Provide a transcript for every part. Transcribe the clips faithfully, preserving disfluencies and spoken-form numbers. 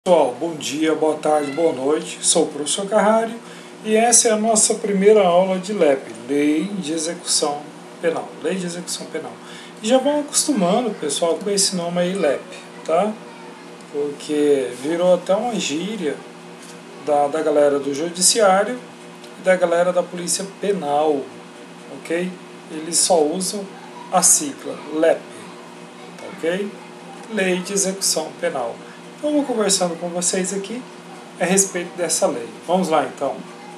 Pessoal, bom dia, boa tarde, boa noite. Sou o professor Carrari e essa é a nossa primeira aula de L E P, Lei de Execução Penal. Lei de Execução Penal. E já vão acostumando, pessoal, com esse nome aí, L E P, tá? Porque virou até uma gíria da, da galera do Judiciário e da galera da Polícia Penal, ok? Eles só usam a sigla L E P, ok? Lei de Execução Penal. Eu vou conversando com vocês aqui a respeito dessa lei. Vamos lá, então.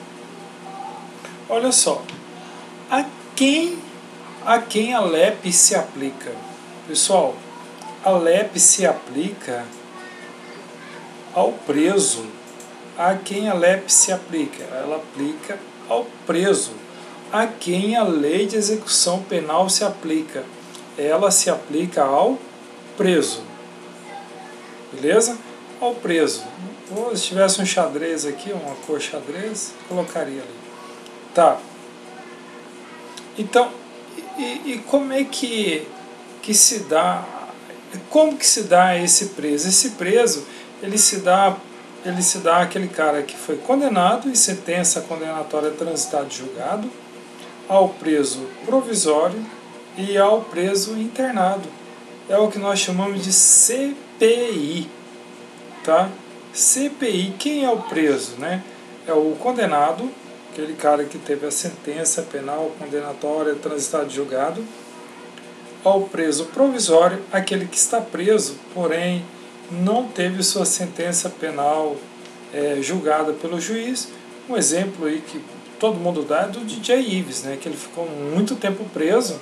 Olha só. A quem, a quem a L E P se aplica? Pessoal, a L E P se aplica ao preso. A quem a L E P se aplica? Ela aplica ao preso. A quem a Lei de Execução Penal se aplica? Ela se aplica ao preso. Beleza? Ao preso. Ou se tivesse um xadrez aqui, uma cor xadrez, colocaria ali. Tá. Então, e, e como é que, que se dá, como que se dá esse preso? Esse preso, ele se dá, ele se dá aquele cara que foi condenado e sentença condenatória transitada de julgado, ao preso provisório e ao preso internado. É o que nós chamamos de C P I, tá? C P I, quem é o preso, né? É o condenado, aquele cara que teve a sentença penal condenatória transitada de julgado, ao preso provisório, aquele que está preso, porém não teve sua sentença penal é, julgada pelo juiz. Um exemplo aí que todo mundo dá é do D J Ives, né? Que ele ficou muito tempo preso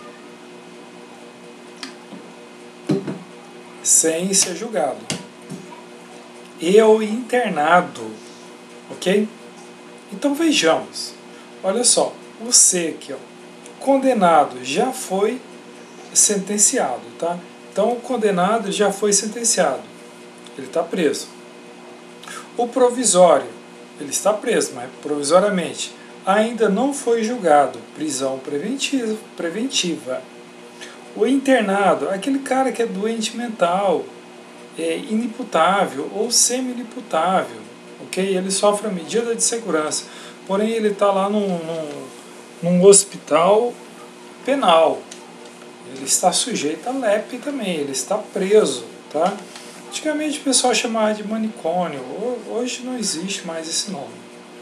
sem ser julgado. E o internado, ok? Então vejamos, olha só, o C aqui, ó, condenado já foi sentenciado, tá? Então o condenado já foi sentenciado, ele está preso. O provisório, ele está preso, mas provisoriamente, ainda não foi julgado, prisão preventiva, preventiva. O internado, aquele cara que é doente mental, é inimputável ou semi-inimputável, ok? Ele sofre a medida de segurança, porém ele está lá num, num, num hospital penal, ele está sujeito a L E P também, ele está preso, tá? Antigamente o pessoal chamava de manicômio, hoje não existe mais esse nome.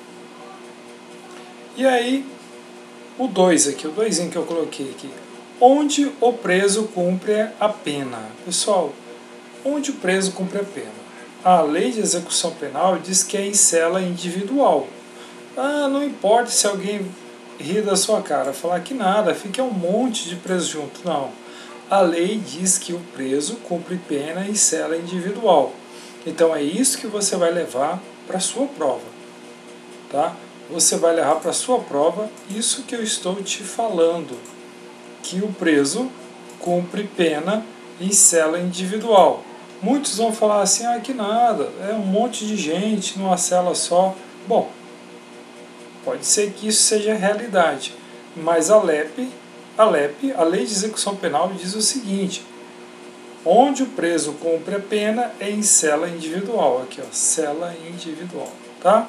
E aí, o dois aqui, o doisinho que eu coloquei aqui, onde o preso cumpre a pena. Pessoal, onde o preso cumpre a pena? A Lei de Execução Penal diz que é em cela individual. Ah, não importa se alguém rir da sua cara, falar que nada, fica um monte de preso junto. Não. A lei diz que o preso cumpre pena em cela individual. Então é isso que você vai levar para a sua prova. Tá? Você vai levar para a sua prova isso que eu estou te falando. Que o preso cumpre pena em cela individual. Muitos vão falar assim, ah, que nada, é um monte de gente numa cela só. Bom, pode ser que isso seja realidade, mas a L E P, a L E P, a Lei de Execução Penal, diz o seguinte, onde o preso cumpre a pena é em cela individual, aqui ó, cela individual, tá?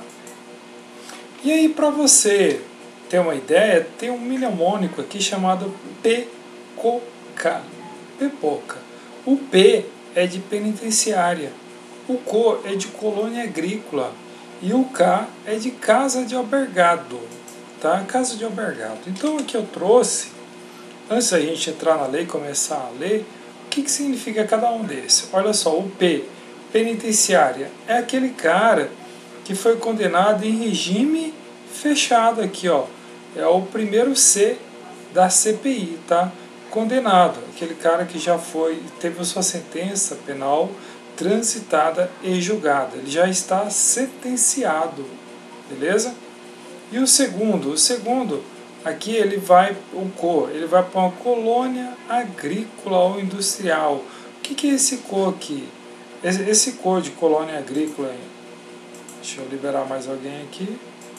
E aí, para você ter uma ideia, tem um mnemônico aqui chamado P C O C A, Pepoca. O P é de penitenciária, o C é de colônia agrícola e o K é de casa de albergado, tá? Casa de albergado. Então aqui eu trouxe, antes da gente entrar na lei e começar a ler, o que, que significa cada um desses? Olha só, o P, penitenciária, é aquele cara que foi condenado em regime fechado aqui, ó. É o primeiro C da C P I, tá? Condenado, aquele cara que já foi, teve a sua sentença penal transitada e julgada. Ele já está sentenciado, beleza? E o segundo, o segundo, aqui ele vai, o co, ele vai para uma colônia agrícola ou industrial. O que, que é esse co aqui? Esse, esse co de colônia agrícola, deixa eu liberar mais alguém aqui.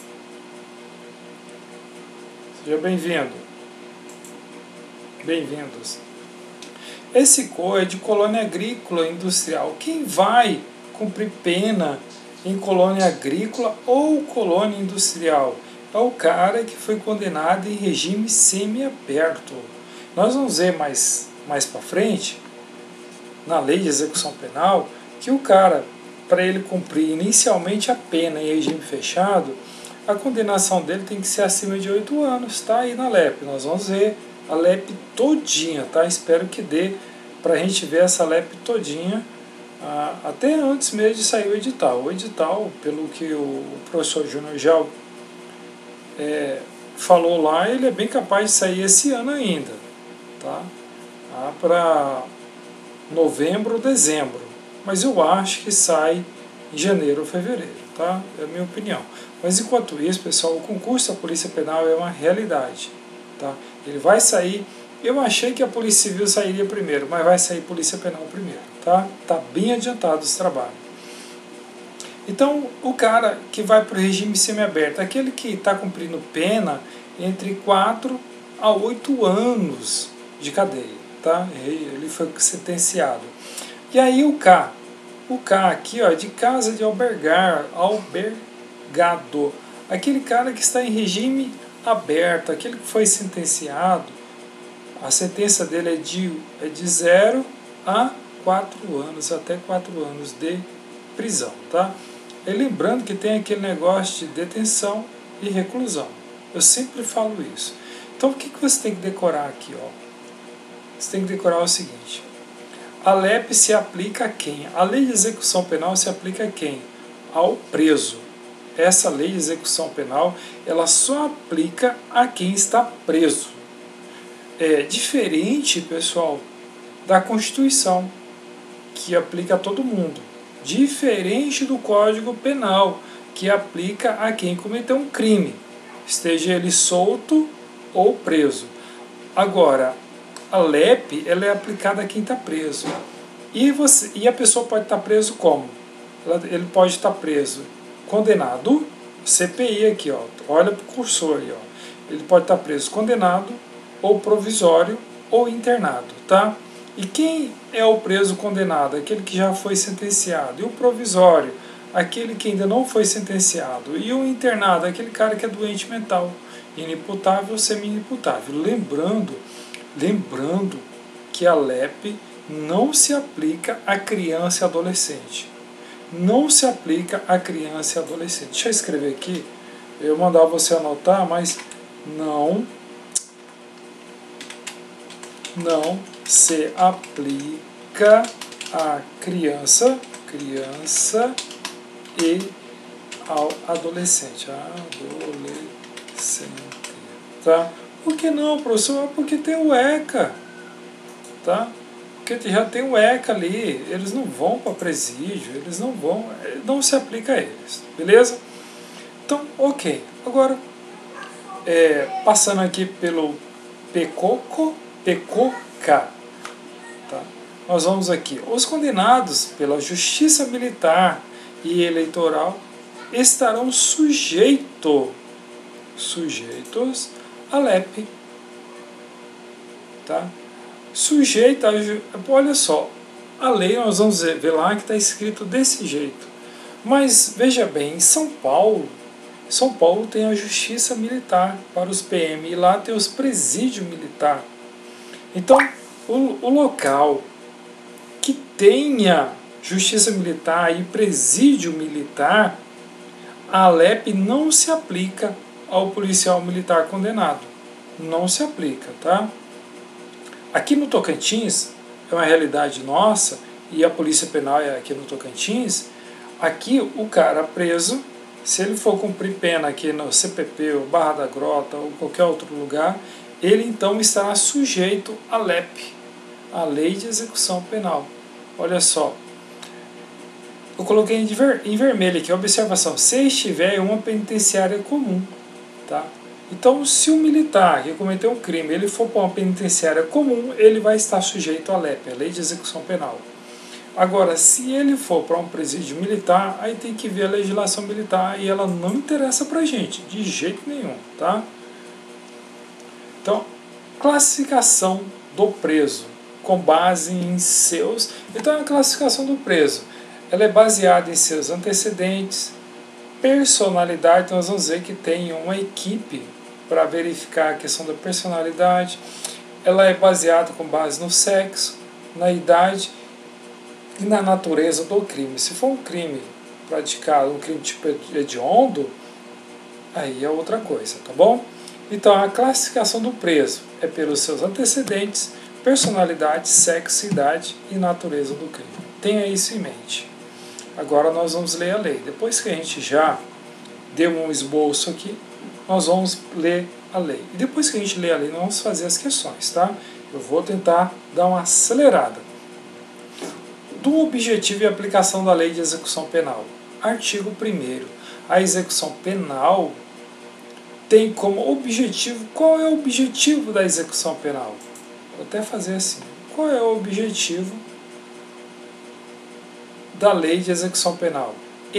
Seja bem-vindo. Bem-vindos. Esse co é de colônia agrícola industrial. Quem vai cumprir pena em colônia agrícola ou colônia industrial. É o cara que foi condenado em regime semiaberto. Nós vamos ver mais, mais para frente, na lei de execução penal, que o cara, para ele cumprir inicialmente a pena em regime fechado, a condenação dele tem que ser acima de oito anos, tá? Aí na L E P, nós vamos ver a L E P todinha, tá? Espero que dê para a gente ver essa L E P todinha, ah, até antes mesmo de sair o edital. O edital, pelo que o professor Júnior já é, falou lá, ele é bem capaz de sair esse ano ainda, tá? Ah, para novembro ou dezembro, mas eu acho que sai em janeiro ou fevereiro, tá? É a minha opinião. Mas enquanto isso, pessoal, o concurso da Polícia Penal é uma realidade, tá? Ele vai sair. Eu achei que a Polícia Civil sairia primeiro, mas vai sair Polícia Penal primeiro, tá? Tá bem adiantado esse trabalho. Então, o cara que vai para o regime semiaberto, aquele que está cumprindo pena entre quatro a oito anos de cadeia, tá? Ele foi sentenciado. E aí o K, o K aqui, ó, de casa de albergar, albergado, aquele cara que está em regime aberto, aquele que foi sentenciado, a sentença dele é de, é de zero a quatro anos, até quatro anos de prisão, tá? E lembrando que tem aquele negócio de detenção e reclusão. Eu sempre falo isso. Então o que, que você tem que decorar aqui, ó? Você tem que decorar o seguinte: a L E P se aplica a quem? A lei de execução penal se aplica a quem? Ao preso. Essa lei de execução penal, ela só aplica a quem está preso. É diferente, pessoal, da Constituição, que aplica a todo mundo. Diferente do Código Penal, que aplica a quem cometeu um crime, esteja ele solto ou preso. Agora, a L E P ela é aplicada a quem está preso. E, você, e a pessoa pode estar preso como? Ela, ele pode estar preso condenado, C P I aqui, ó, olha para o cursor aí, ó. Ele pode estar preso condenado, ou provisório, ou internado, tá? E quem é o preso condenado? Aquele que já foi sentenciado. E o provisório? Aquele que ainda não foi sentenciado. E o internado? Aquele cara que é doente mental, inimputável ou semi-inimputável. Lembrando, lembrando que a L E P não se aplica a criança e adolescente. Não se aplica a criança e adolescente. Deixa eu escrever aqui. Eu mandar você anotar, mas não... não se aplica a criança, criança e ao adolescente. Adolescente. Tá? Por que não, professor? Porque tem o ECA. Tá? Porque já tem o ECA ali. Eles não vão para presídio, eles não vão, não se aplica a eles. Beleza? Então, ok. Agora, é, passando aqui pelo PECOCO, PECOCA. Tá? Nós vamos aqui. Os condenados pela Justiça Militar e Eleitoral estarão sujeito, sujeitos à L E P. Tá? Sujeito a... Olha só, a lei nós vamos ver lá que está escrito desse jeito. Mas, veja bem, em São Paulo, São Paulo tem a Justiça Militar para os P M e lá tem os presídios militares. Então, o, o local que tenha justiça militar e presídio militar, a L E P não se aplica ao policial militar condenado. Não se aplica, tá? Aqui no Tocantins, é uma realidade nossa, e a Polícia Penal é aqui no Tocantins, aqui o cara preso, se ele for cumprir pena aqui no C P P, ou Barra da Grota, ou qualquer outro lugar, ele então estará sujeito à L E P, a Lei de Execução Penal. Olha só, eu coloquei em, ver, em vermelho aqui, observação, se estiver em uma penitenciária comum, tá? Então, se o militar que cometeu um crime, ele for para uma penitenciária comum, ele vai estar sujeito à L E P, a Lei de Execução Penal. Agora, se ele for para um presídio militar, aí tem que ver a legislação militar e ela não interessa para a gente, de jeito nenhum, tá? Então, classificação do preso, com base em seus... Então, a classificação do preso ela é baseada em seus antecedentes, personalidade. Nós vamos ver que tem uma equipe para verificar a questão da personalidade. Ela é baseada com base no sexo, na idade e na natureza do crime. Se for um crime praticado, um crime tipo hediondo, aí é outra coisa, tá bom? Então a classificação do preso é pelos seus antecedentes, personalidade, sexo, idade e natureza do crime. Tenha isso em mente. Agora nós vamos ler a lei. Depois que a gente já deu um esboço aqui, nós vamos ler a lei. E depois que a gente lê a lei, nós vamos fazer as questões, tá? Eu vou tentar dar uma acelerada. Do objetivo e aplicação da lei de execução penal. Artigo primeiro. A execução penal tem como objetivo... Qual é o objetivo da execução penal? Vou até fazer assim. Qual é o objetivo da lei de execução penal?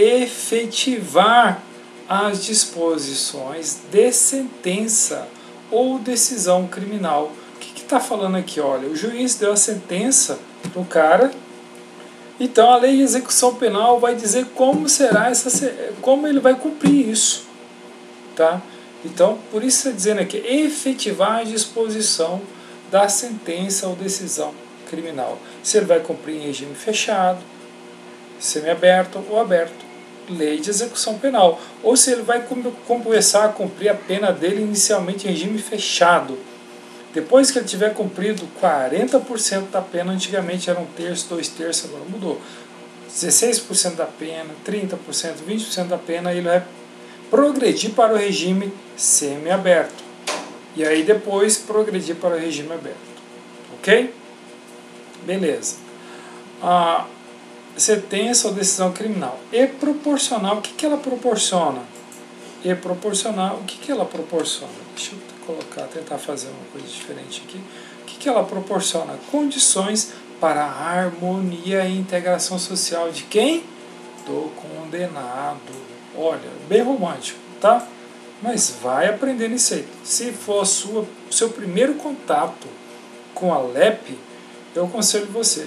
Efetivar as disposições de sentença ou decisão criminal. O que está falando aqui? Olha, o juiz deu a sentença para o cara, então a lei de execução penal vai dizer como será essa, como ele vai cumprir isso, tá? Então, por isso está dizendo aqui, efetivar a disposição da sentença ou decisão criminal. Se ele vai cumprir em regime fechado, semiaberto ou aberto. Lei de execução penal. Ou se ele vai começar a cumprir a pena dele inicialmente em regime fechado. Depois que ele tiver cumprido quarenta por cento da pena, antigamente era um terço, dois terços, agora mudou. dezesseis por cento da pena, trinta por cento, vinte por cento da pena, ele vai progredir para o regime semiaberto. E aí depois progredir para o regime aberto. Ok? Beleza. Ah, sentença ou decisão criminal. E proporcional, o que, que ela proporciona? E proporcional, o que, que ela proporciona? Deixa eu colocar, tentar fazer uma coisa diferente aqui. O que, que ela proporciona? Condições para a harmonia e integração social de quem? Do condenado. Olha, bem romântico, tá? Mas vai aprendendo isso aí. Se for a sua, seu primeiro contato com a L E P, eu aconselho você.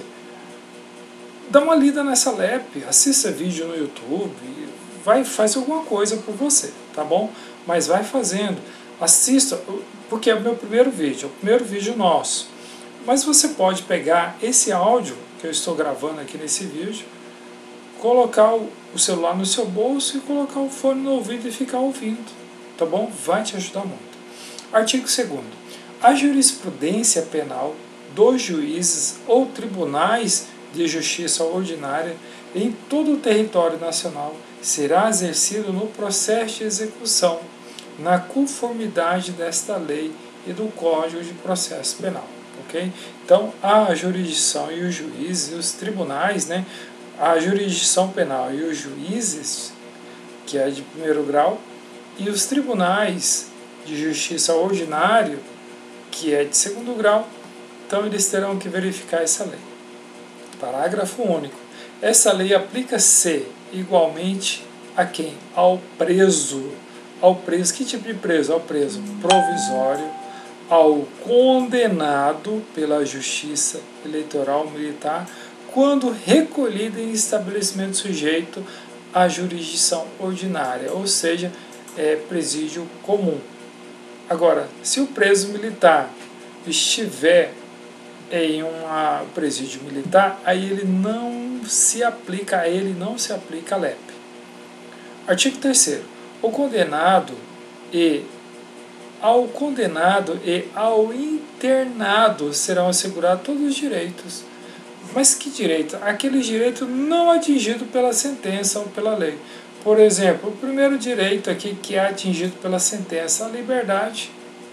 Dá uma lida nessa L E P, assista vídeo no YouTube, vai, faz alguma coisa por você, tá bom? Mas vai fazendo, assista, porque é o meu primeiro vídeo, é o primeiro vídeo nosso. Mas você pode pegar esse áudio que eu estou gravando aqui nesse vídeo, colocar o, o celular no seu bolso e colocar o fone no ouvido e ficar ouvindo, tá bom? Vai te ajudar muito. Artigo segundo. A jurisprudência penal dos juízes ou tribunais de justiça ordinária em todo o território nacional será exercido no processo de execução, na conformidade desta lei e do Código de Processo Penal. Okay? Então, a jurisdição e os juízes, e os tribunais, né, a jurisdição penal e os juízes, que é de primeiro grau, e os tribunais de justiça ordinário, que é de segundo grau, então eles terão que verificar essa lei. Parágrafo único. Essa lei aplica-se igualmente a quem? Ao preso. Ao preso. Que tipo de preso? Ao preso provisório, ao condenado pela justiça eleitoral militar, quando recolhido em estabelecimento sujeito à jurisdição ordinária, ou seja, é presídio comum. Agora, se o preso militar estiver em um presídio militar, aí ele não se aplica, a ele não se aplica a L E P. Artigo terceiro. O condenado e ao condenado e ao internado serão assegurados todos os direitos. Mas que direito? Aquele direito não atingido pela sentença ou pela lei. Por exemplo, o primeiro direito aqui que é atingido pela sentença, a liberdade,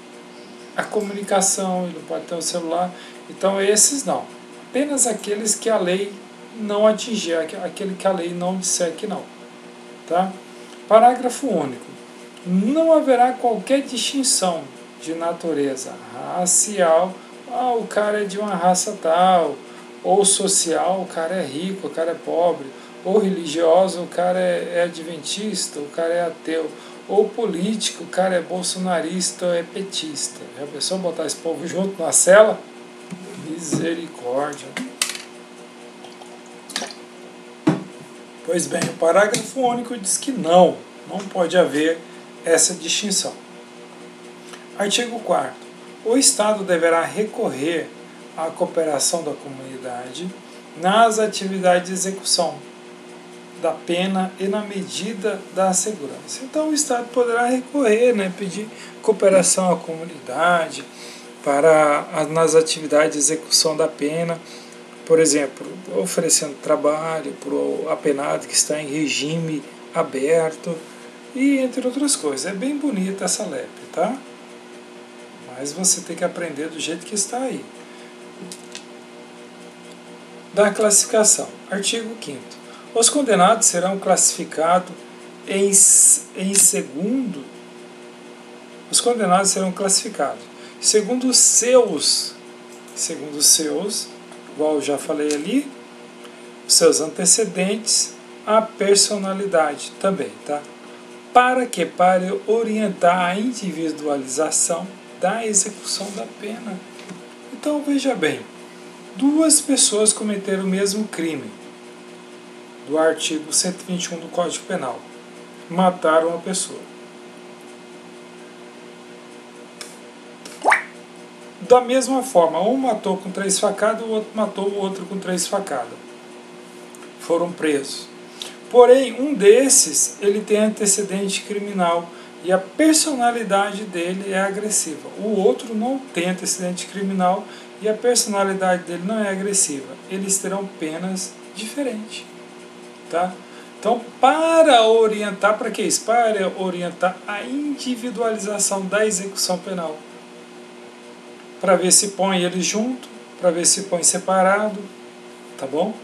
a comunicação, ele não pode ter um celular. Então esses não, apenas aqueles que a lei não atingir, aquele que a lei não disser que não. Tá? Parágrafo único. Não haverá qualquer distinção de natureza racial, ah, o cara é de uma raça tal, ou social, o cara é rico, o cara é pobre, ou religioso, o cara é, é adventista, o cara é ateu, ou político, o cara é bolsonarista ou é petista. Já pensou botar esse povo junto na cela? Misericórdia. Pois bem, o parágrafo único diz que não, não pode haver essa distinção. Artigo quarto. O Estado deverá recorrer à cooperação da comunidade nas atividades de execução da pena e na medida da segurança. Então o Estado poderá recorrer, né, pedir cooperação à comunidade para nas atividades de execução da pena, por exemplo, oferecendo trabalho para o apenado que está em regime aberto e entre outras coisas. É bem bonita essa L E P, tá? Mas você tem que aprender do jeito que está aí. Da classificação. Artigo quinto. Os condenados serão classificados em, em segundo. Os condenados serão classificados segundo os seus, segundo os seus, igual eu já falei ali, os seus antecedentes, a personalidade também, tá? Para que? Para orientar a individualização da execução da pena. Então veja bem, duas pessoas cometeram o mesmo crime, do artigo cento e vinte e um do Código Penal, mataram uma pessoa. Da mesma forma, um matou com três facadas, o outro matou o outro com três facadas. Foram presos. Porém, um desses, ele tem antecedente criminal e a personalidade dele é agressiva. O outro não tem antecedente criminal e a personalidade dele não é agressiva. Eles terão penas diferentes. Tá? Então, para orientar, para que isso? Para orientar a individualização da execução penal. Para ver se põe eles junto, para ver se põe separado, tá bom?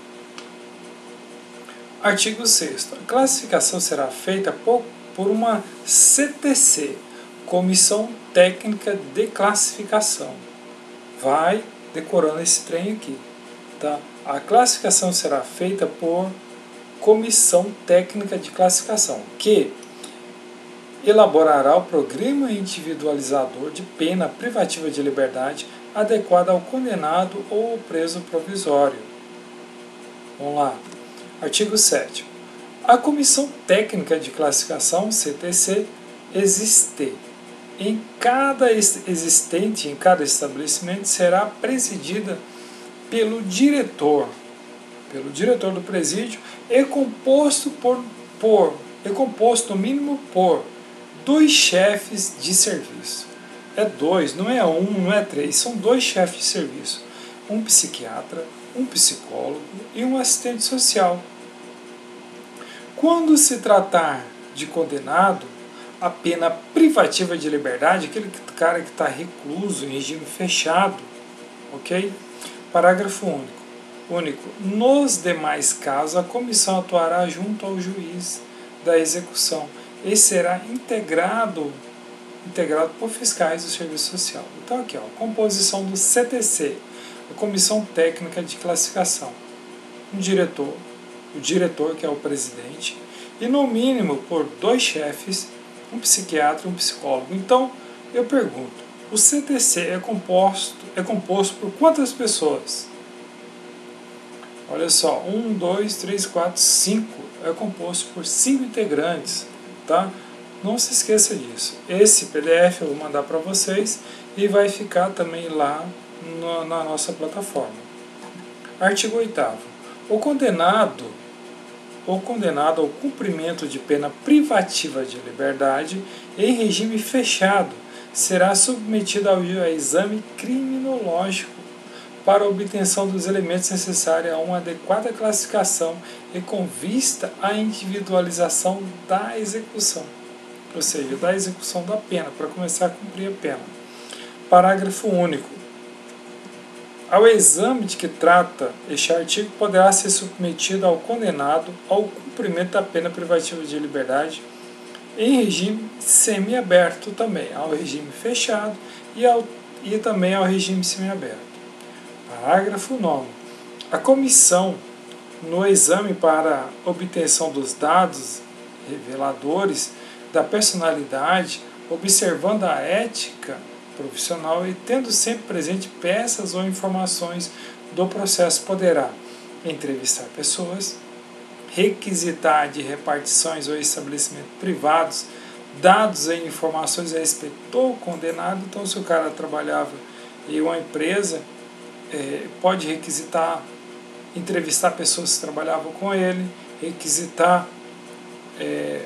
Artigo sexto. A classificação será feita por, por uma C T C, Comissão Técnica de Classificação. Vai decorando esse trem aqui, tá? A classificação será feita por Comissão Técnica de Classificação, que elaborará o programa individualizador de pena privativa de liberdade adequado ao condenado ou ao preso provisório. Vamos lá. Artigo sétimo. A Comissão Técnica de Classificação, C T C, existe em cada existente em cada estabelecimento será presidida pelo diretor, pelo diretor do presídio, e composto por, por é composto no mínimo por dois chefes de serviço. É dois, não é um, não é três, são dois chefes de serviço. Um psiquiatra, um psicólogo e um assistente social. Quando se tratar de condenado, a pena privativa de liberdade, aquele cara que está recluso em regime fechado, ok? Parágrafo único. Único. Nos demais casos, a comissão atuará junto ao juiz da execução e será integrado, integrado por fiscais do Serviço Social. Então aqui, ó, composição do C T C, a Comissão Técnica de Classificação. Um diretor, o diretor que é o presidente, e no mínimo por dois chefes, um psiquiatra e um psicólogo. Então, eu pergunto, o C T C é composto, é composto por quantas pessoas? Olha só, um, dois, três, quatro, cinco. É composto por cinco integrantes, tá? Não se esqueça disso. Esse P D F eu vou mandar para vocês e vai ficar também lá no, na nossa plataforma. Artigo oitavo. O condenado, o condenado ao cumprimento de pena privativa de liberdade em regime fechado será submetido ao exame criminológico para a obtenção dos elementos necessários a uma adequada classificação e com vista à individualização da execução, ou seja, da execução da pena, para começar a cumprir a pena. Parágrafo único. Ao exame de que trata este artigo poderá ser submetido ao condenado ao cumprimento da pena privativa de liberdade em regime semiaberto também, ao regime fechado e, ao, e também ao regime semiaberto. Parágrafo nono. A comissão, no exame para obtenção dos dados reveladores da personalidade, observando a ética profissional e tendo sempre presente peças ou informações do processo, poderá entrevistar pessoas, requisitar de repartições ou estabelecimentos privados dados e informações a respeito do condenado. Então, se o cara trabalhava em uma empresa, é, pode requisitar, entrevistar pessoas que trabalhavam com ele, requisitar é,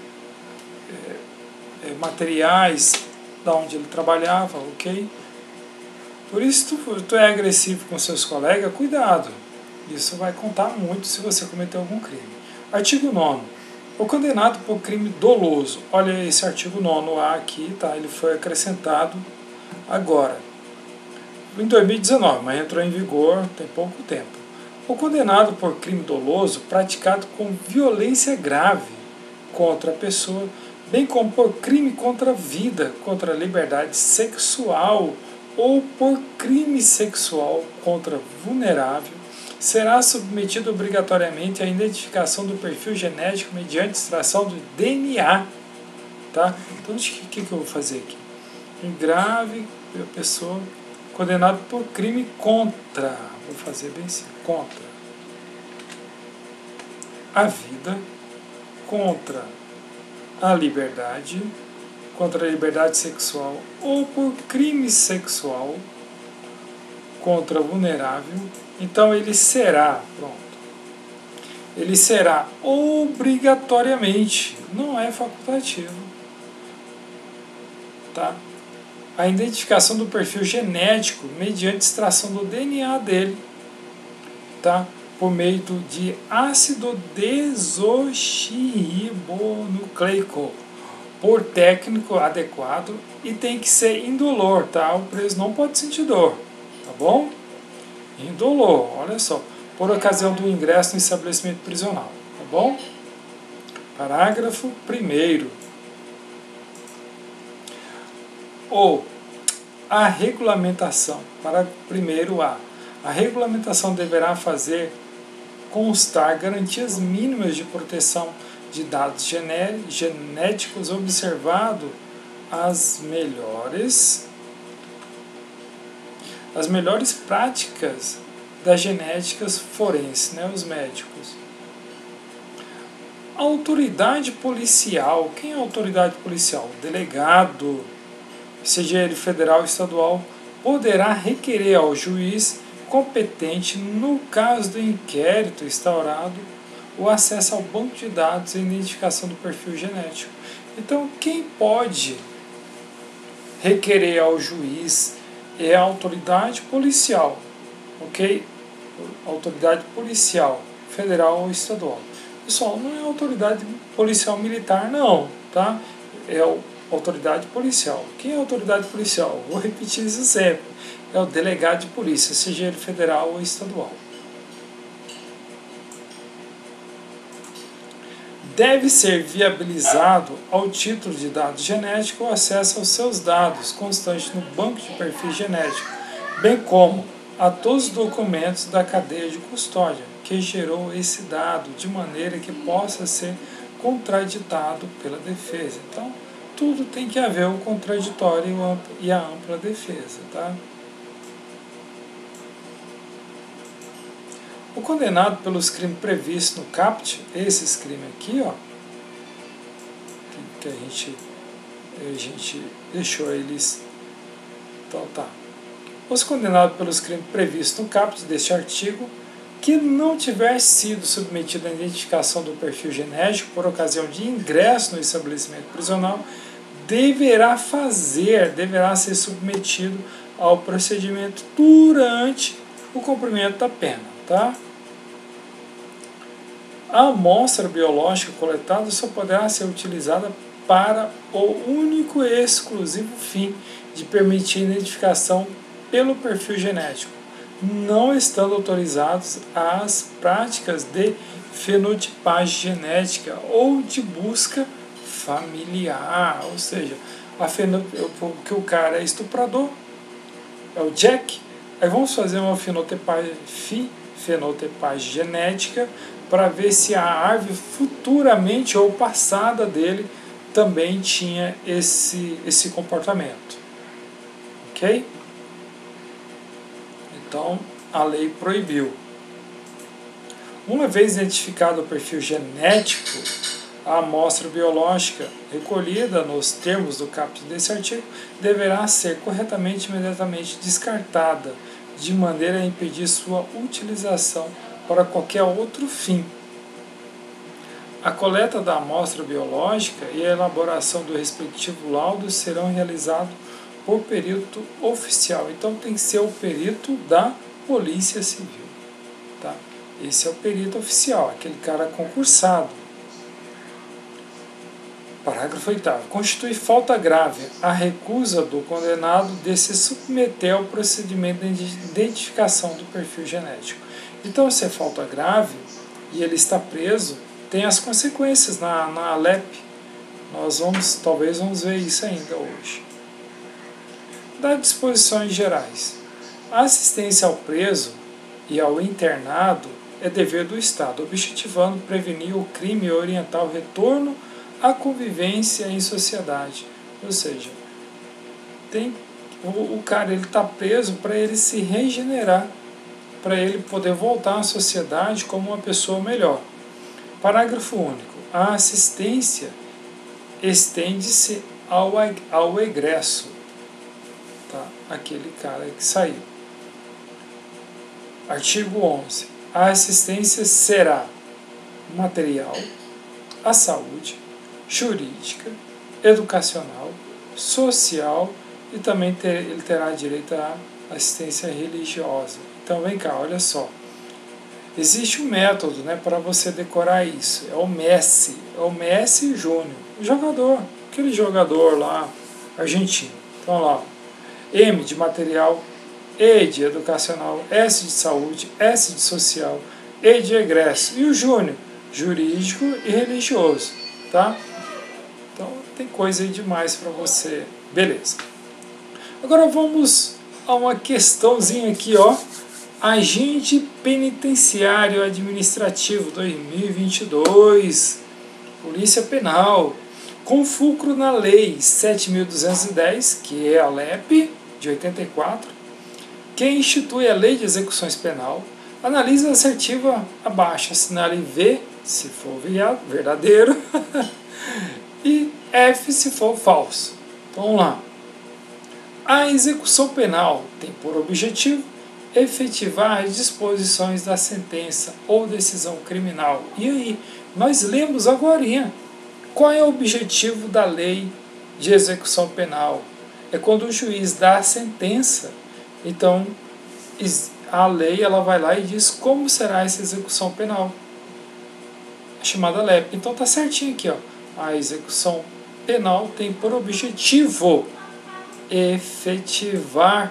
é, materiais da onde ele trabalhava, ok? Por isso, tu, tu é agressivo com seus colegas, cuidado. Isso vai contar muito se você cometer algum crime. Artigo nono. O condenado por crime doloso. Olha esse artigo nono A aqui, tá? Ele foi acrescentado agora, em dois mil e dezenove, mas entrou em vigor tem pouco tempo. O condenado por crime doloso praticado com violência grave contra a pessoa, bem como por crime contra a vida, contra a liberdade sexual ou por crime sexual contra vulnerável, será submetido obrigatoriamente à identificação do perfil genético mediante extração do D N A. Tá? Então, o que, que eu vou fazer aqui? Em grave, a pessoa condenada por crime contra, vou fazer bem assim, contra a vida, contra a liberdade, contra a liberdade sexual ou por crime sexual contra vulnerável. Então ele será, pronto, ele será obrigatoriamente, não é facultativo, tá? A identificação do perfil genético mediante extração do D N A dele, tá? Por meio do, de ácido desoxirribonucleico, por técnico adequado, e tem que ser indolor, tá? O preso não pode sentir dor, tá bom? Indolor, olha só, por ocasião do ingresso no estabelecimento prisional, tá bom? Parágrafo primeiro. Ou a regulamentação, parágrafo primeiro A, a regulamentação deverá fazer constar garantias mínimas de proteção de dados genéticos, observado as melhores as melhores práticas das genéticas forenses, né, os médicos. A autoridade policial, quem é a autoridade policial? O delegado, seja ele federal ou estadual, poderá requerer ao juiz competente, no caso do inquérito instaurado, o acesso ao banco de dados e identificação do perfil genético. Então, quem pode requerer ao juiz é a autoridade policial, ok? Autoridade policial, federal ou estadual. Pessoal, não é autoridade policial militar, não, tá? É a autoridade policial. Quem é a autoridade policial? Vou repetir isso sempre. É o delegado de polícia, seja ele federal ou estadual. Deve ser viabilizado ao título de dado genético o acesso aos seus dados constantes no banco de perfil genético, bem como a todos os documentos da cadeia de custódia que gerou esse dado, de maneira que possa ser contraditado pela defesa. Então, tudo tem que haver o contraditório e a ampla defesa, tá? O condenado pelos crimes previstos no caput, esses crimes aqui, ó, que a gente, a gente deixou eles, então tá. Os condenados pelos crimes previstos no caput deste artigo, que não tiver sido submetido à identificação do perfil genético por ocasião de ingresso no estabelecimento prisional, deverá fazer, deverá ser submetido ao procedimento durante o cumprimento da pena, tá? A amostra biológica coletada só poderá ser utilizada para o único e exclusivo fim de permitir a identificação pelo perfil genético, não estando autorizados as práticas de fenotipagem genética ou de busca familiar, ou seja, a fenot... que o cara é estuprador, é o Jack, aí vamos fazer uma fenotipagem, fenotipagem genética para ver se a árvore futuramente ou passada dele também tinha esse, esse comportamento. Ok? Então, a lei proibiu. Uma vez identificado o perfil genético, a amostra biológica recolhida nos termos do caput desse artigo deverá ser corretamente e imediatamente descartada, de maneira a impedir sua utilização para qualquer outro fim. A coleta da amostra biológica e a elaboração do respectivo laudo serão realizados por perito oficial. Então tem que ser o perito da Polícia Civil. Tá? Esse é o perito oficial, aquele cara concursado. Parágrafo oitavo. Constitui falta grave a recusa do condenado de se submeter ao procedimento de identificação do perfil genético. Então, se é falta grave e ele está preso, tem as consequências na, na Alep. Nós vamos, talvez vamos ver isso ainda hoje. Das disposições gerais. A assistência ao preso e ao internado é dever do Estado, objetivando prevenir o crime e orientar o retorno à convivência em sociedade. Ou seja, tem, o, o cara está preso para ele se regenerar, para ele poder voltar à sociedade como uma pessoa melhor. Parágrafo único. A assistência estende-se ao, ao egresso, tá? Aquele cara que saiu. Artigo onze. A assistência será material, à saúde, jurídica, educacional, social e também ter, ele terá direito à assistência religiosa. Então vem cá, olha só. Existe um método, né, para você decorar isso. É o Messi, é o Messi Júnior, o jogador, aquele jogador lá argentino. Então lá, M de material, E de educacional, S de saúde, S de social, E de egresso e o Júnior, jurídico e religioso, tá? Então tem coisa aí demais para você. Beleza. Agora vamos a uma questãozinha aqui, ó. Agente penitenciário administrativo dois mil e vinte e dois, Polícia Penal, com fulcro na Lei sete mil duzentos e dez, que é a Alep de oitenta e quatro, que institui a Lei de Execuções Penal, analisa a assertiva abaixo, assinale V se for verdadeiro e F se for falso. Então vamos lá. A execução penal tem por objetivo efetivar as disposições da sentença ou decisão criminal. E aí, nós lemos agora. Qual é o objetivo da lei de execução penal? É quando o juiz dá a sentença, então a lei ela vai lá e diz como será essa execução penal, chamada Alep. Então tá certinho aqui, ó. A execução penal tem por objetivo efetivar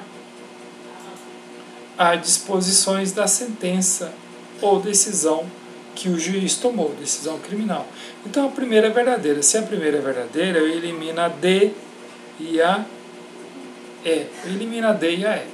as disposições da sentença ou decisão que o juiz tomou, decisão criminal. Então a primeira é verdadeira. Se a primeira é verdadeira, eu elimino a D e a E. Eu elimino a D e a E.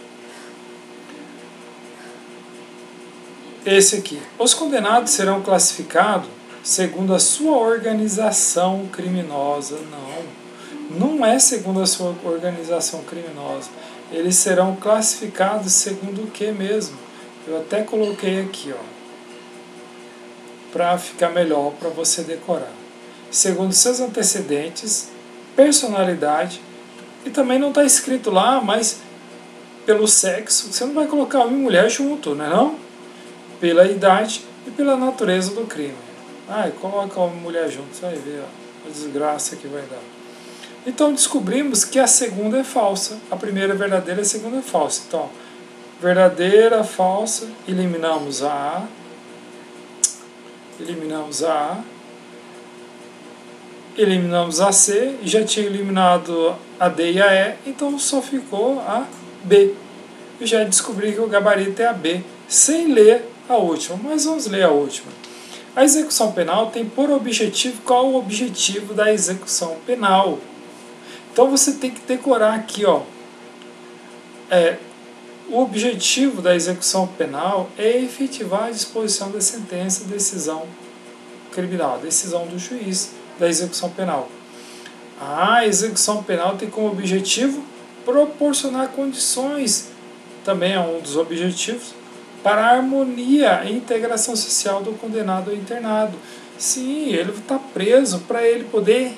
Esse aqui. Os condenados serão classificados segundo a sua organização criminosa. Não, não é segundo a sua organização criminosa. Eles serão classificados segundo o que mesmo? Eu até coloquei aqui, ó, para ficar melhor para você decorar. Segundo seus antecedentes, personalidade, e também não está escrito lá, mas pelo sexo, você não vai colocar homem e mulher junto, né não? Pela idade e pela natureza do crime. Ah, coloca homem e mulher junto, você vai ver ó, a desgraça que vai dar. Então descobrimos que a segunda é falsa, a primeira é verdadeira, a segunda é falsa. Então, verdadeira, falsa, eliminamos a A, eliminamos a A, eliminamos a C, e já tinha eliminado a D e a E, então só ficou a B. Eu já descobri que o gabarito é a B, sem ler a última, mas vamos ler a última. A execução penal tem por objetivo, qual é o objetivo da execução penal? Então você tem que decorar aqui, ó, é, o objetivo da execução penal é efetivar a disposição da sentença, decisão criminal, decisão do juiz da execução penal. A execução penal tem como objetivo proporcionar condições, também é um dos objetivos, para a harmonia e integração social do condenado ou internado. Sim, ele está preso para ele poder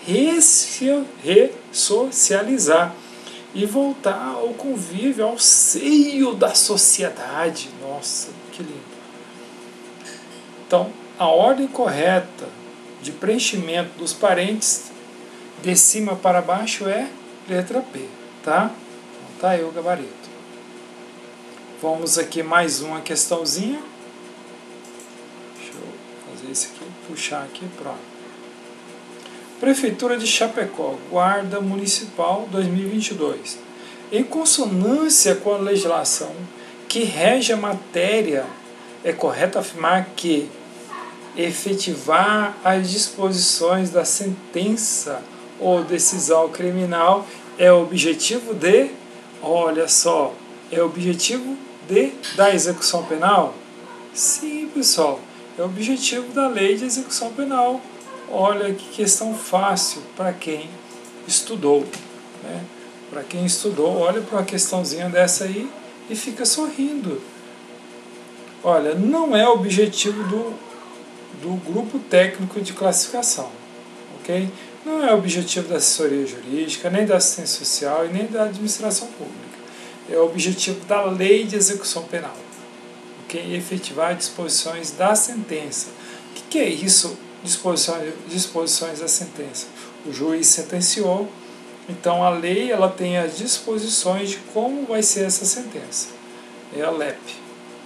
ressocializar e voltar ao convívio, ao seio da sociedade. Nossa, que lindo. Então, a ordem correta de preenchimento dos parênteses de cima para baixo é letra P, tá? Então, tá aí o gabarito. Vamos aqui mais uma questãozinha. Deixa eu fazer isso aqui, puxar aqui, pronto. Prefeitura de Chapecó, Guarda Municipal dois mil e vinte e dois. Em consonância com a legislação que rege a matéria, é correto afirmar que efetivar as disposições da sentença ou decisão criminal é o objetivo de, olha só, é o objetivo de, da execução penal? Sim, pessoal, é o objetivo da lei de execução penal. Olha que questão fácil para quem estudou, né? Para quem estudou, olha para uma questãozinha dessa aí e fica sorrindo. Olha, não é o objetivo do, do grupo técnico de classificação, ok? Não é o objetivo da assessoria jurídica, nem da assistência social e nem da administração pública. É o objetivo da lei de execução penal, ok? Efetivar disposições da sentença. O que, que é isso? Disposições, disposições da sentença. O juiz sentenciou, então a lei ela tem as disposições de como vai ser essa sentença. É a L E P.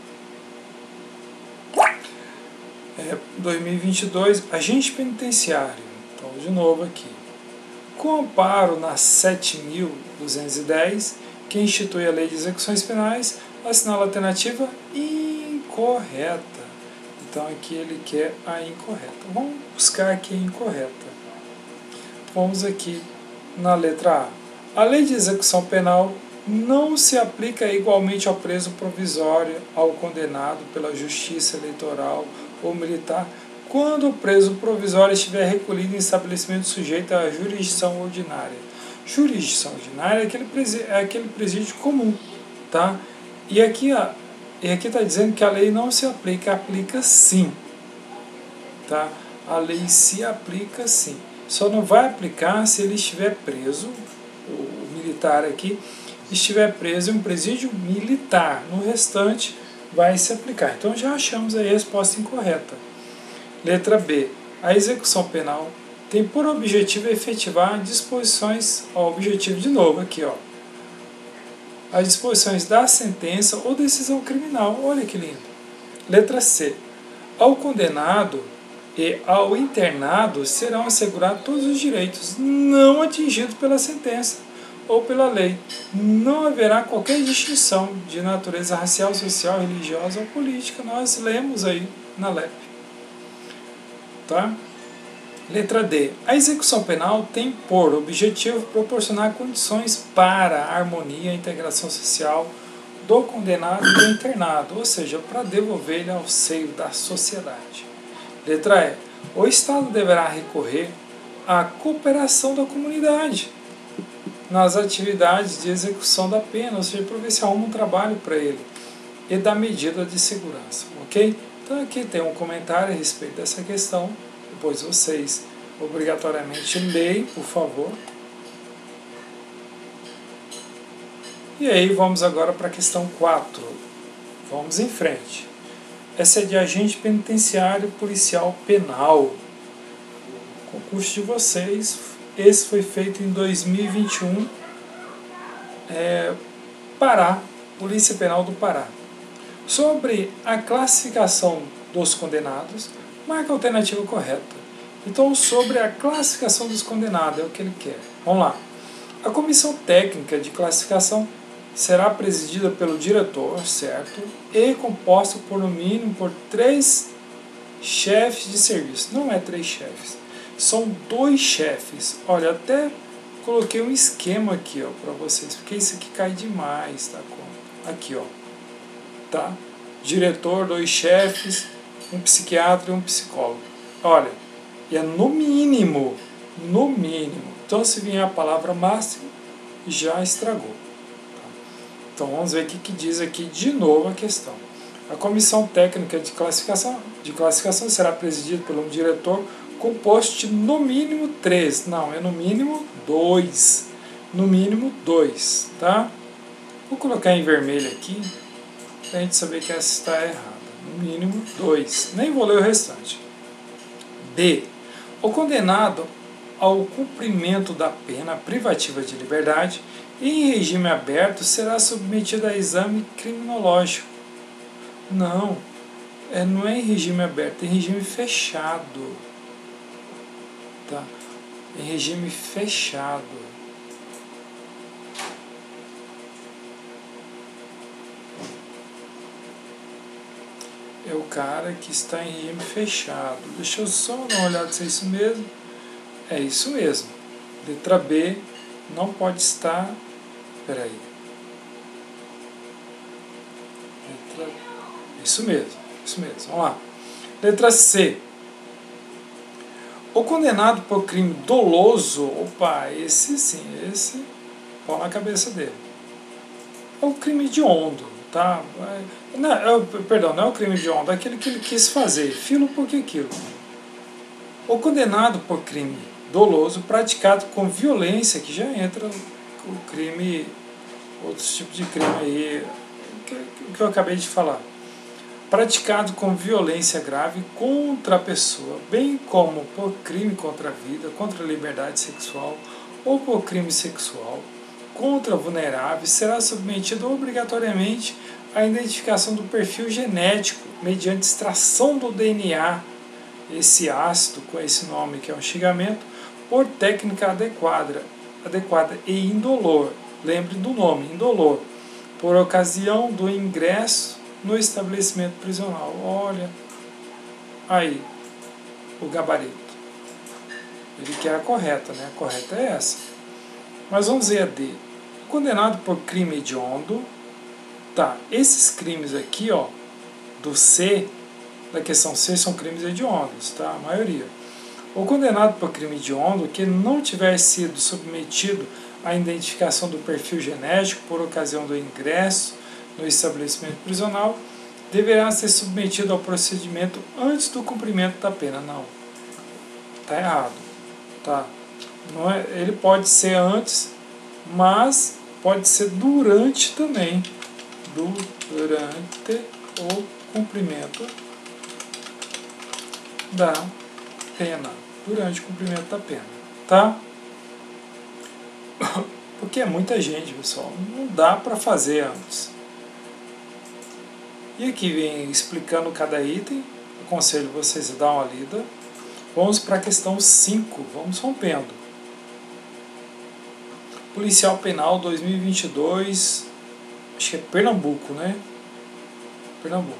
É, dois mil e vinte e dois, agente penitenciário. Então, de novo aqui. Com amparo na sete mil duzentos e dez, que institui a lei de execuções penais, assinala a alternativa incorreta. Então aqui ele quer a incorreta. Vamos buscar aqui a incorreta. Vamos aqui na letra A. A lei de execução penal não se aplica igualmente ao preso provisório, ao condenado pela justiça eleitoral ou militar, quando o preso provisório estiver recolhido em estabelecimento sujeito à jurisdição ordinária. Jurisdição ordinária é aquele presídio, é aquele presídio comum, tá? E aqui ó, E aqui está dizendo que a lei não se aplica, aplica sim. Tá? A lei se aplica sim. Só não vai aplicar se ele estiver preso, o militar aqui, estiver preso em um presídio militar. No restante, vai se aplicar. Então já achamos aí a resposta incorreta. Letra B. A execução penal tem por objetivo efetivar disposições, ó, objetivo de novo aqui, ó. As disposições da sentença ou decisão criminal. Olha que lindo. Letra C. Ao condenado e ao internado serão assegurados todos os direitos não atingidos pela sentença ou pela lei. Não haverá qualquer distinção de natureza racial, social, religiosa ou política. Nós lemos aí na L E P. Tá? Letra D. A execução penal tem por objetivo proporcionar condições para a harmonia e integração social do condenado e do internado, ou seja, para devolver ele ao seio da sociedade. Letra E. O Estado deverá recorrer à cooperação da comunidade nas atividades de execução da pena, ou seja, para ver se arruma um trabalho para ele, e da medida de segurança. Ok? Então aqui tem um comentário a respeito dessa questão. Depois vocês obrigatoriamente leem, por favor. E aí vamos agora para a questão quatro. Vamos em frente. Essa é de agente penitenciário policial penal. O concurso de vocês, esse foi feito em dois mil e vinte e um, é, Pará, Polícia Penal do Pará. Sobre a classificação dos condenados, marca a alternativa correta. Então, sobre a classificação dos condenados, é o que ele quer. Vamos lá. A comissão técnica de classificação será presidida pelo diretor, certo? E composta por, no mínimo, por três chefes de serviço. Não é três chefes, são dois chefes. Olha, até coloquei um esquema aqui, ó, para vocês, porque isso aqui cai demais, tá? Aqui, ó. Tá? Diretor, dois chefes, um psiquiatra e um psicólogo. Olha, e é no mínimo, no mínimo. Então, se vier a palavra máximo, já estragou. Tá? Então, vamos ver o que, que diz aqui de novo a questão. A comissão técnica de classificação, de classificação será presidida por um diretor composto de no mínimo três, não, é no mínimo dois, no mínimo dois, tá? Vou colocar em vermelho aqui, para a gente saber que essa está errada. No mínimo dois, nem vou ler o restante. B. O condenado ao cumprimento da pena privativa de liberdade em regime aberto será submetido a exame criminológico. Não, é, não é em regime aberto, é em regime fechado. Tá? Em regime fechado. É o cara que está em regime fechado. Deixa eu só dar uma olhada se é isso mesmo. É isso mesmo. Letra B não pode estar. Espera aí. Letra... Isso mesmo. Isso mesmo. Vamos lá. Letra C. O condenado por crime doloso. Opa, esse sim. Esse. Pau na cabeça dele. É o crime hediondo. Tá? Não, é, perdão, não é o crime hediondo. É aquele que ele quis fazer. Filo porque aquilo. O condenado por crime doloso praticado com violência, que já entra o crime, outros tipos de crime aí, que, que eu acabei de falar. Praticado com violência grave contra a pessoa, bem como por crime contra a vida, contra a liberdade sexual ou por crime sexual, contra vulneráveis, será submetido obrigatoriamente à identificação do perfil genético mediante extração do D N A, esse ácido com esse nome que é um xingamento, por técnica adequada, adequada e indolor, lembre do nome, indolor, por ocasião do ingresso no estabelecimento prisional. Olha, aí, o gabarito. Ele quer a correta, né? A correta é essa. Mas vamos ver a D. Condenado por crime hediondo, tá, esses crimes aqui, ó, do C, da questão C, são crimes hediondos, tá? A maioria. O condenado por crime hediondo que não tiver sido submetido à identificação do perfil genético por ocasião do ingresso no estabelecimento prisional deverá ser submetido ao procedimento antes do cumprimento da pena. Não, tá errado, tá? Não é, ele pode ser antes, mas pode ser durante também, durante o cumprimento da pena, durante o cumprimento da pena, tá? Porque é muita gente, pessoal, não dá para fazer antes. E aqui vem explicando cada item, aconselho vocês a dar uma lida. Vamos para a questão cinco, vamos rompendo. Policial Penal dois mil e vinte e dois, acho que é Pernambuco, né? Pernambuco.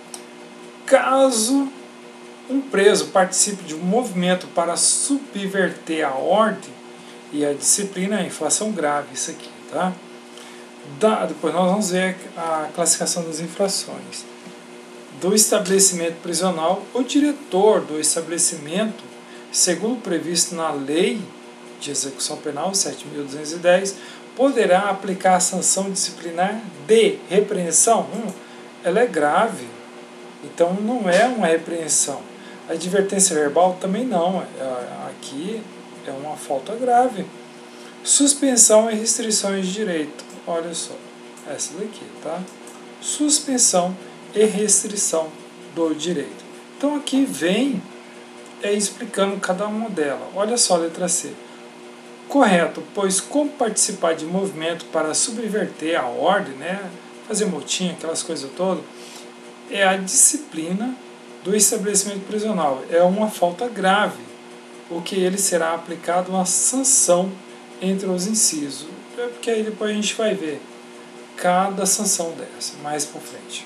Caso um preso participe de um movimento para subverter a ordem e a disciplina, a infração grave, isso aqui, tá? Da, depois nós vamos ver a classificação das infrações. Do estabelecimento prisional, o diretor do estabelecimento, segundo previsto na Lei de Execução Penal sete mil duzentos e dez, poderá aplicar a sanção disciplinar de repreensão. Hum, ela é grave, então não é uma repreensão. A advertência verbal também não, aqui é uma falta grave. Suspensão e restrições de direito. Olha só, essa daqui, tá? Suspensão e restrição do direito. Então aqui vem é, explicando cada uma delas. Olha só a letra C. Correto, pois como participar de movimento para subverter a ordem, né? Fazer motim, aquelas coisas todas, é a disciplina do estabelecimento prisional. É uma falta grave, o que ele será aplicado uma sanção entre os incisos. É porque aí depois a gente vai ver cada sanção dessa, mais por frente.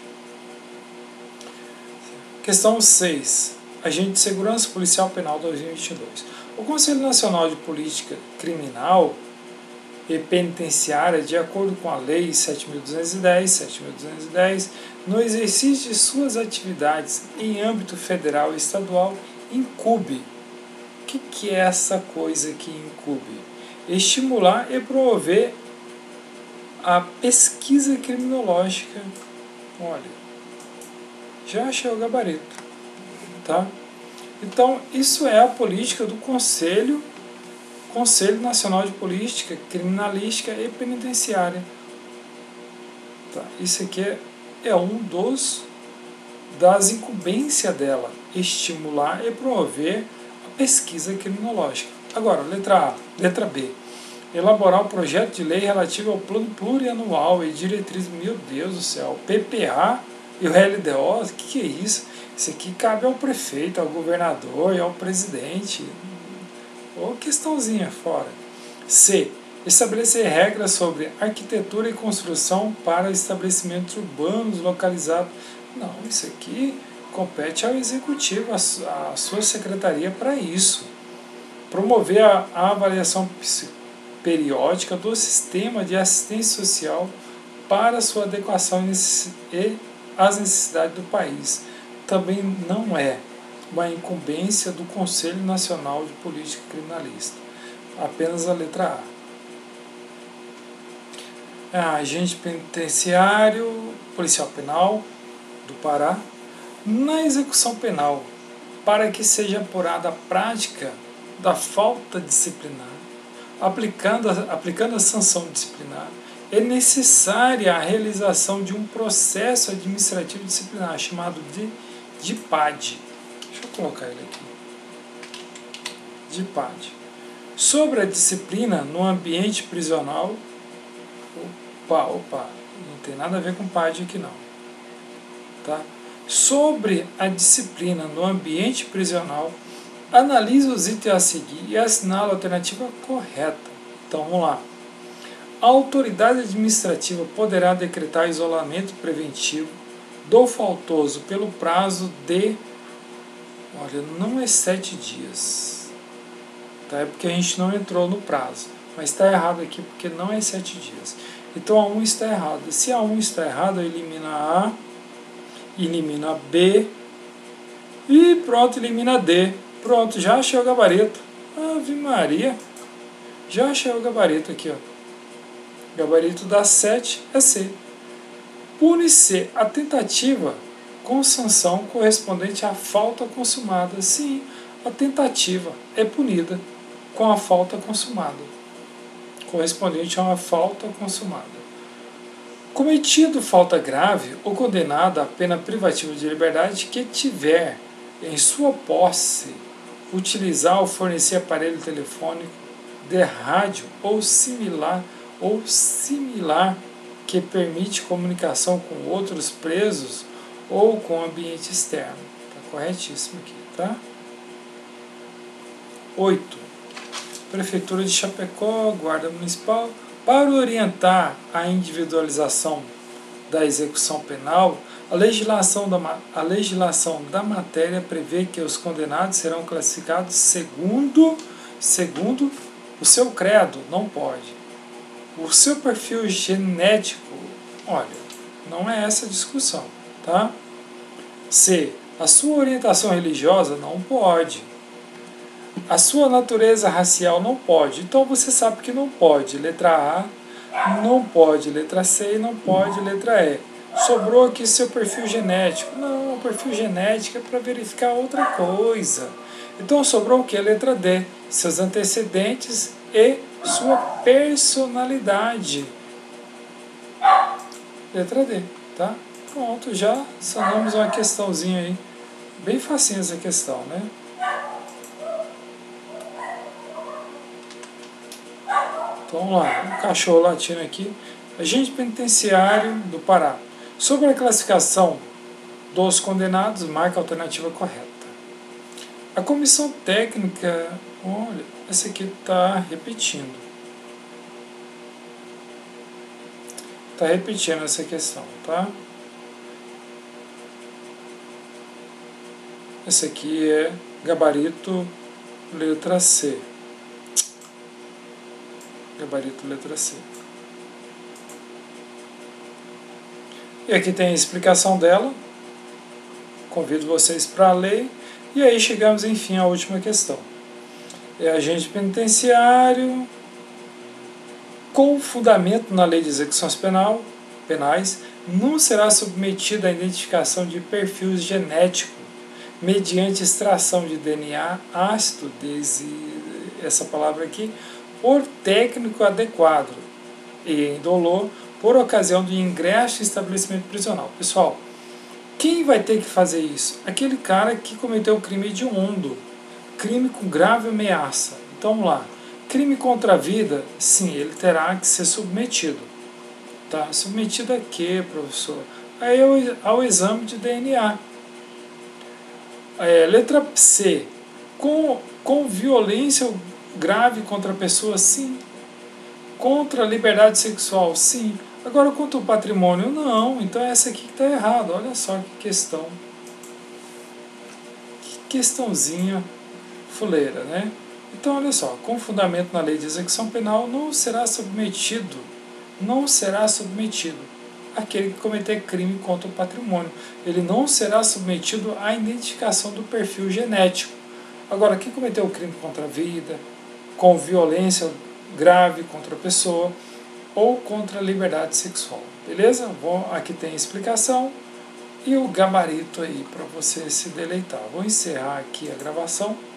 Questão seis. Agente de Segurança Policial Penal dois mil e vinte e dois. O Conselho Nacional de Política Criminal e Penitenciária, de acordo com a Lei sete mil duzentos e dez, sete mil duzentos e dez, no exercício de suas atividades em âmbito federal e estadual, incube. O que, que é essa coisa que incube? Estimular e promover a pesquisa criminológica. Olha, Já achei o gabarito. Tá? Então, isso é a política do Conselho, Conselho Nacional de Política Criminalística e Penitenciária. Tá? Isso aqui é, é um dos das incumbências dela, estimular e promover a pesquisa criminológica. Agora, letra A, letra B. Elaborar o projeto de lei relativo ao plano plurianual e diretrizes, meu Deus do céu, P P A e o L D O, o que, que é isso? Isso aqui cabe ao prefeito, ao governador e ao presidente. Ou questãozinha fora. C. Estabelecer regras sobre arquitetura e construção para estabelecimentos urbanos localizados. Não, isso aqui compete ao executivo, a, a sua secretaria para isso. Promover a, a avaliação periódica do sistema de assistência social para sua adequação e às necessidades do país. Também não é uma incumbência do Conselho Nacional de Política Criminalista. Apenas a letra A. Ah, agente penitenciário, policial penal do Pará, na execução penal, para que seja apurada a prática da falta disciplinar, aplicando a, aplicando a sanção disciplinar, é necessária a realização de um processo administrativo disciplinar chamado de D I P A D. Deixa eu colocar ele aqui. D I P A D. Sobre a disciplina no ambiente prisional. Opa, opa, não tem nada a ver com P A D aqui não. Tá? Sobre a disciplina no ambiente prisional, analisa os itens a seguir e assinala a alternativa correta. Então vamos lá. A autoridade administrativa poderá decretar isolamento preventivo do faltoso pelo prazo de, olha, não é sete dias, tá? É porque a gente não entrou no prazo, mas está errado aqui porque não é sete dias. Então a um está errado. Se a um está errado, elimina A, elimina B e pronto, elimina D. Pronto, já achei o gabarito. Ave Maria, já achei o gabarito aqui, ó. Gabarito da sete é C. Pune-se a tentativa com sanção correspondente à falta consumada. Sim, a tentativa é punida com a falta consumada, correspondente a uma falta consumada. Cometido falta grave ou condenado à pena privativa de liberdade que tiver em sua posse utilizar ou fornecer aparelho telefônico, de rádio ou similar ou similar que permite comunicação com outros presos ou com o ambiente externo. Está corretíssimo aqui, tá? oito. Prefeitura de Chapecó, Guarda Municipal, para orientar a individualização da execução penal, a legislação da, a legislação da matéria prevê que os condenados serão classificados segundo, segundo o seu credo, não pode. O seu perfil genético, olha, não é essa a discussão, tá? C. A sua orientação religiosa não pode. A sua natureza racial não pode. Então você sabe que não pode. Letra A, não pode. Letra C, não pode. Letra E. Sobrou aqui seu perfil genético. Não, o perfil genético é para verificar outra coisa. Então sobrou o que? Letra D. Seus antecedentes e sua personalidade. Letra D, tá? Pronto, já sanamos uma questãozinha aí. Bem facinha essa questão, né? Então vamos lá, o cachorro latindo aqui. Agente penitenciário do Pará. Sobre a classificação dos condenados, marca a alternativa correta. A comissão técnica, olha, essa aqui está repetindo. Está repetindo essa questão, tá? Esse aqui é gabarito letra C. Gabarito letra C. E aqui tem a explicação dela. Convido vocês para ler. E aí chegamos, enfim, à última questão. É agente penitenciário com fundamento na lei de execuções penal, penais, não será submetido à identificação de perfil genético mediante extração de D N A ácido, essa palavra aqui, por técnico adequado e indolor por ocasião do ingresso em estabelecimento prisional. Pessoal, quem vai ter que fazer isso? Aquele cara que cometeu o crime hediondo, crime com grave ameaça. Então vamos lá. Crime contra a vida, sim, ele terá que ser submetido. Tá? Submetido a quê, professor? Aí ao, ao exame de D N A. É, letra C. Com, com violência grave contra a pessoa, sim. Contra a liberdade sexual, sim. Agora, contra o patrimônio, não. Então, essa aqui que está errada. Olha só que questão. Que questãozinha fuleira, né? Então, olha só. Com fundamento na lei de execução penal, não será submetido, não será submetido aquele que cometer crime contra o patrimônio. Ele não será submetido à identificação do perfil genético. Agora, quem cometeu o crime contra a vida, com violência grave contra a pessoa, ou contra a liberdade sexual. Beleza? Bom, aqui tem a explicação e o gabarito aí para você se deleitar. Vou encerrar aqui a gravação.